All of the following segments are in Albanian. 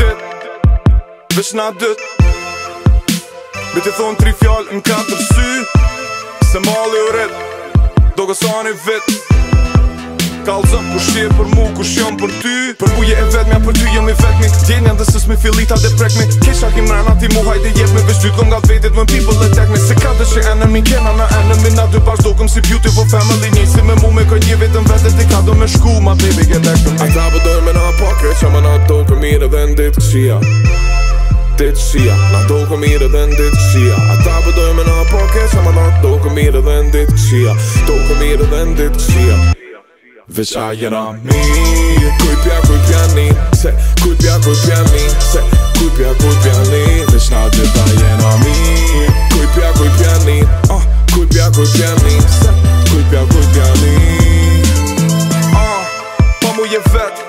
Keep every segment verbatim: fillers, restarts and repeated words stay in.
dit, veç na dit. Me ti thonë tri fjallë në katër sy, se malli u rrit, do gësani vit. Kallëzëm kush je për mu, kush jom për ty. Për mu je e vetëmja, për ty jem i vetëmi. Djenja dhe sës me filita dhe prekmi. Kisha kim rana ti mu hajde jep me. Veç dyt nga vetit when people attack me. Se ka dhe që enemy, kena na enemy. Na dy bashkë dokëm si beautiful family. Njëj si me mu me ka një vetëm vetet. Ti ka do me shku, ma baby get back to me. Ata pëdoj me na pakre, qa ma na dokëm mirë dhe ndit këshia. Dit këshia, na dokëm mirë dhe ndit këshia. Ata pëdoj me na pakre, qa ma na dokëm mirë dhe ndit këshia. Dokëm mirë dhe ndit këshia. Veç a jena mi, kuj pja kuj pjani. Se kuj pja kuj pjani. Se kuj pja kuj pjani. Veç na gjitha jena mi, kuj pja kuj pjani. uh, Kuj pja kuj pjani. Se kuj pja kuj pjani. uh, Pa mu je vet,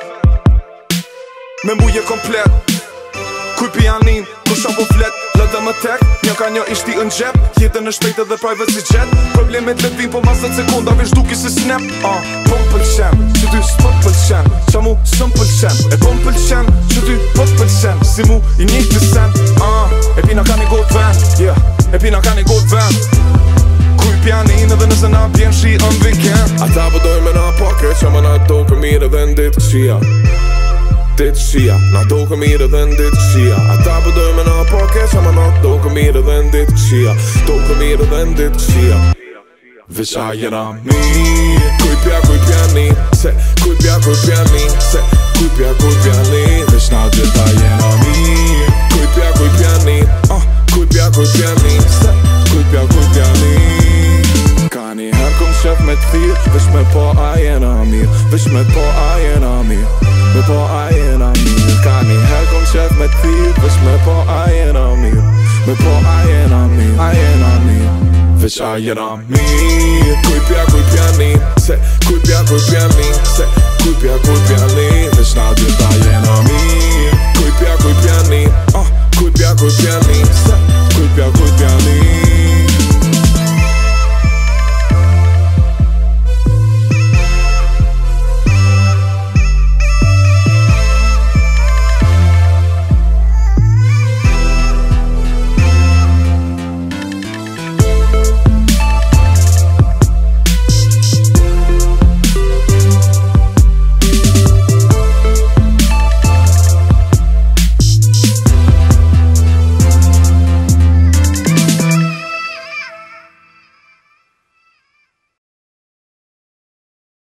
me mu je komplet. Kuj pjanin, kusha po flet. Lëdhe më tek, një ka një ishti në gjep. Jetën në shpejt edhe private si jet. Problemet let vim po masët sekunda, veç duki si snap. uh, Po m'pëlqen, që ty s'po t'pëlqen. Qa mu s'm pëlqen, e po m'pëlqen, që ty po t'pëlqen. Si mu i njëjtë të sen. uh, E pina ka një gotë ven, yeah. E pina ka një gotë ven. Kuj pjanin edhe nëse na bjen shi në weekend. Ata pëdoj me na pakre, qa ma na dokëm mirë dhe ndit këshia. Dit këshia, na dokëm mirë dhe ndit këshia. Ata pëdoj me na pakre, qa ma na dokëm mirë dhe ndit këshia. Dokëm mirë dhe ndit këshia. Veç a jena mi, kuj pja kuj pjani. Se kuj pja kuj pjani. Se kuj pja kuj pjani. Veç na gjitha jena mi, kuj pja kuj pjani. uh, Kuj pja kuj pjani. Se kuj pja kuj pjani. Ka një her kum qef me t'thirë, veç me po a jena mirë. Veç me po a jena mirë. Me po a jena mirë. Ka një her kum qef me t'thirë, veç me po a jena mirë. Me po a jena mirë. A jena mirë. Veç a jena mirë. Kuj pja kuj pjani. Se kuj pja kuj pjani. Se kuj pja kuj pjani. Veç na gjitha jena mirë. Kuj pja kuj pjani. uh, Kuj pja kuj pjani.